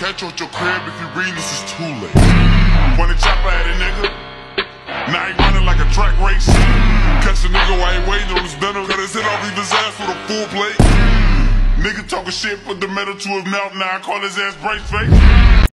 catch you at your crib if you read this is too late. Point a chopper at a nigga, now he running like a track race. Catch a nigga while he waiting on his dinner, cut his head off, leave his ass with a full plate. Nigga talking shit, put the metal to his mouth, now I call his ass brace face.